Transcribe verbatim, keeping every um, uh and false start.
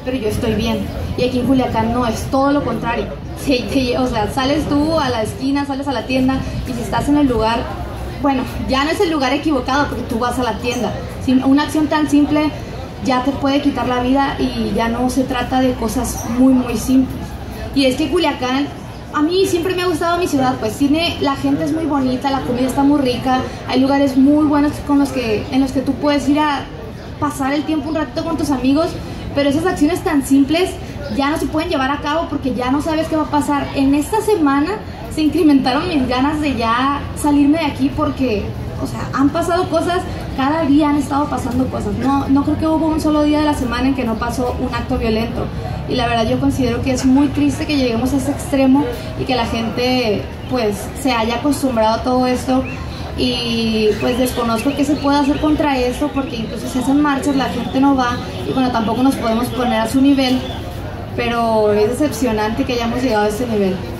pero yo estoy bien. Y aquí en Culiacán no, es todo lo contrario. Sí, sí, o sea, sales tú a la esquina, sales a la tienda, y si estás en el lugar, bueno, ya no es el lugar equivocado porque tú vas a la tienda. Una acción tan simple ya te puede quitar la vida, y ya no se trata de cosas muy, muy simples. Y es que Culiacán, a mí siempre me ha gustado mi ciudad, pues tiene, la gente es muy bonita, la comida está muy rica, hay lugares muy buenos con los que, en los que tú puedes ir a pasar el tiempo un ratito con tus amigos, pero esas acciones tan simples ya no se pueden llevar a cabo porque ya no sabes qué va a pasar. En esta semana se incrementaron mis ganas de ya salirme de aquí porque, o sea, han pasado cosas, cada día han estado pasando cosas. No, no creo que hubo un solo día de la semana en que no pasó un acto violento. Y la verdad yo considero que es muy triste que lleguemos a ese extremo y que la gente pues se haya acostumbrado a todo esto. Y pues desconozco qué se puede hacer contra esto, porque incluso si hacen marchas la gente no va, y bueno, tampoco nos podemos poner a su nivel, pero es decepcionante que hayamos llegado a este nivel.